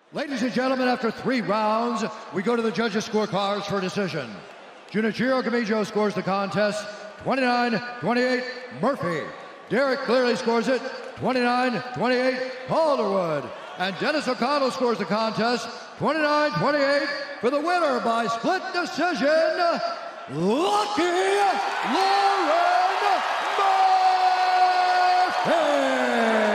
Ladies and gentlemen, after 3 rounds, we go to the judges' scorecards for a decision. Junichiro Kamijo scores the contest 29-28 Murphy. Derek clearly scores it 29-28 Calderwood. And Dennis O'Connell scores the contest 29-28 for the winner by split decision, Lucky Lauren Murphy.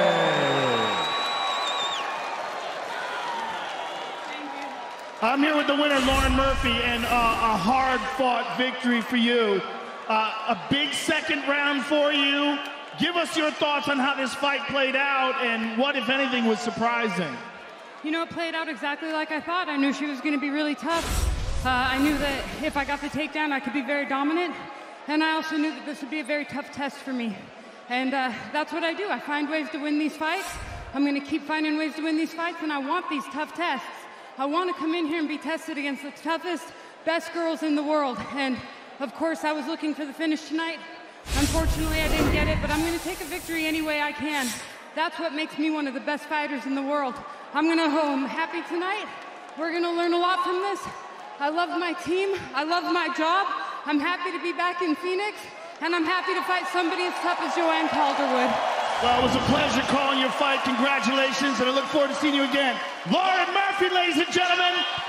I'm here with the winner, Lauren Murphy, and a hard-fought victory for you. A big second round for you. Give us your thoughts on how this fight played out and what, if anything, was surprising. You know, it played out exactly like I thought. I knew she was going to be really tough. I knew that if I got the takedown, I could be very dominant. And I also knew that this would be a very tough test for me. And that's what I do. I find ways to win these fights. I'm going to keep finding ways to win these fights, and I want these tough tests. I want to come in here and be tested against the toughest, best girls in the world. And, of course, I was looking for the finish tonight. Unfortunately, I didn't get it, but I'm going to take a victory any way I can. That's what makes me one of the best fighters in the world. I'm going to home happy tonight. We're going to learn a lot from this. I love my team. I love my job. I'm happy to be back in Phoenix, and I'm happy to fight somebody as tough as Joanne Calderwood. Well, it was a pleasure calling your fight. Congratulations, and I look forward to seeing you again. Lauren Murphy, ladies and gentlemen.